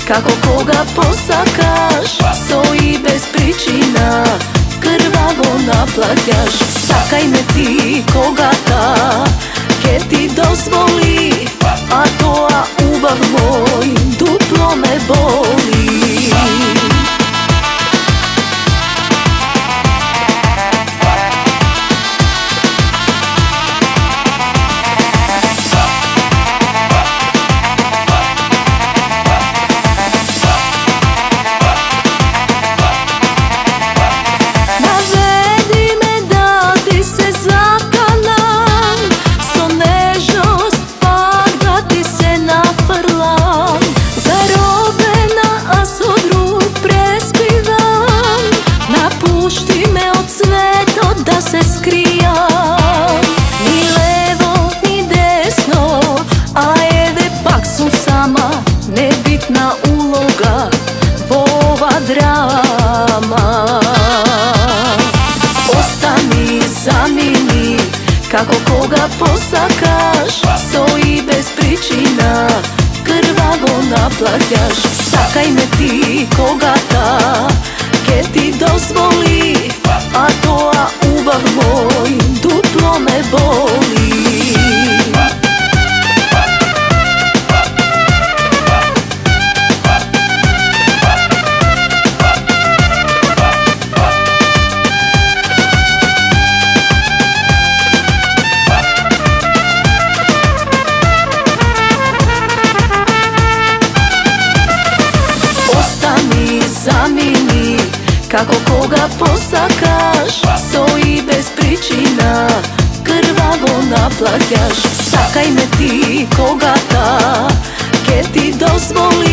Kako koga posakaš, stoji bez pričina, krvavo naplaćaš. Sakaj me ti koga ta, ke ti dozvoli, a toa ubav moj duplo me boli. Da se skrijam, ni levo ni desno, a eve pak su sama, nebitna uloga, ova drama. Ostani, zamini, kako koga posakaš, stoji bez pričina, krvavo naplaćaš. Sakaj me ti koga ta, ke ti dozvoli, a toa ubav moj duplo me boli. Ostani, zamini, kako koga posakaš, stoji bez pričina, krvavo naplaćaš. Sakaj me ti koga ta, ke ti dozvoli,